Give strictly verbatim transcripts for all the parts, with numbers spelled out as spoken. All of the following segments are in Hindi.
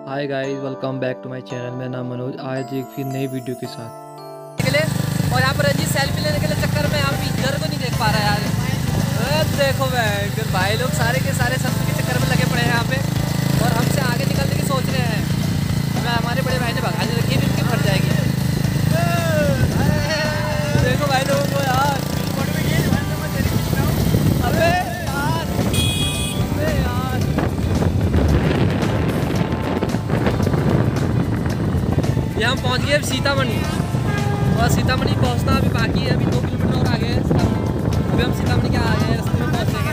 Hi guys, welcome back to my channel. मेरा नाम मनोज। आज एक फिर नई वीडियो के साथ के लिए और यहाँ पर रंजीत सेल्फी लेने के लिए चक्कर में यहाँ इधर को नहीं देख पा रहा यार। देखो भाई भाई लोग सारे के सारे सेल्फी के चक्कर में लगे पड़े हैं यहाँ पे और हमसे आगे निकलने की सोच रहे हैं। हमें हमारे बड़े भाई ने भगाने रखी है, इनकी फट जाएगी। देखो भाई लोगों को यार, अबे यार, अबे यार, ये हम पहुँच गए सीतामढ़ी और सीतामढ़ी पहुँचना अभी बाकी है। अभी दो किलोमीटर और आगे है सीतामढ़ी। अभी हम सीतामढ़ी के आगे हैं, रास्ते में पहुँचेंगे।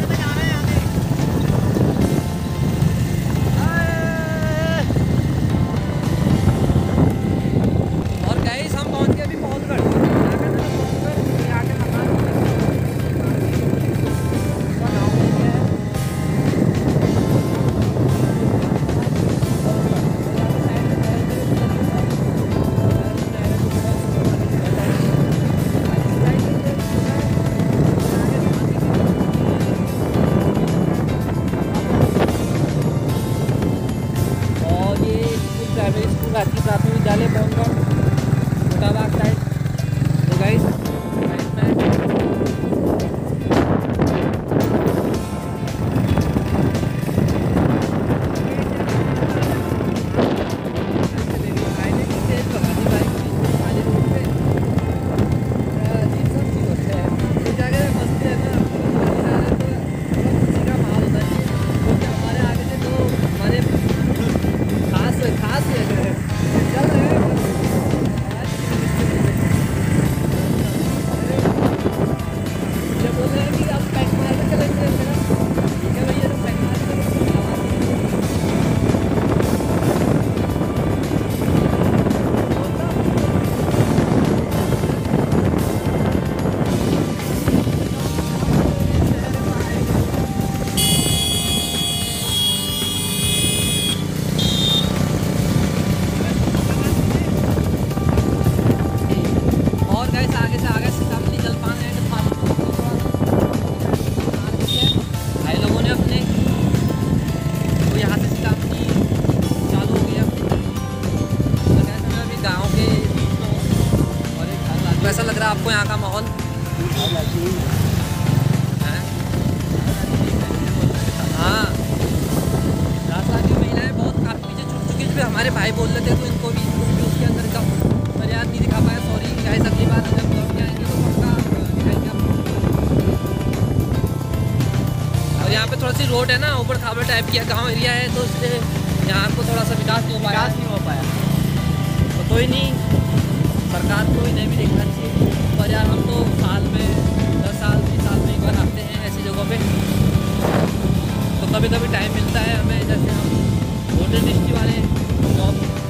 और गाइस हम पहुँच गए अभी पौलगढ़। प्राइमरी स्कूल राजकीय प्राथमिक विद्यालय पौलगढ़ मोटाबाग साइड। तो गाइस कैसा लग रहा है आपको यहाँ का माहौल? हाँ, रास्ता की महिलाएं बहुत काफ़ी पीछे छूट चुकी है। हमारे भाई बोल रहे थे तो इनको भी इनको भी उसके अंदर का मर्यादा नहीं दिखा पाया। सॉरी गाइस, अगली बार जब लौट के आएंगे तो पक्का दिखाएंगे। और यहाँ पे थोड़ी सी रोड है ना, ऊबड़ खाबड़ टाइप की गाँव एरिया है, तो इसलिए यहाँ को थोड़ा सा विकास नहीं हो पाया नहीं हो पाया तो कोई नहीं, सरकार को इन्हें भी देखना चाहिए। पर यार हम तो साल में दस साल बीस साल में एक बार आते हैं ऐसी जगहों पे, तो कभी कभी टाइम मिलता है हमें। जैसे हम वोटर लिस्ट वाले जॉब